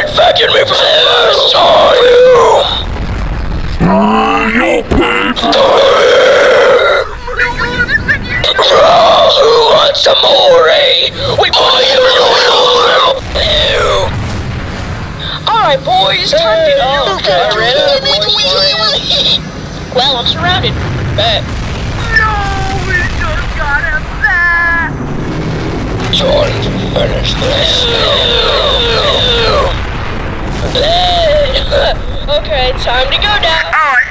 infected me for the last time! You pigs! Who wants some more, eh? We want you! Alright, boys, time to go. Well, I'm surrounded. Bet. No, we just got him back. Time to finish this. Okay, time to go now. Alright,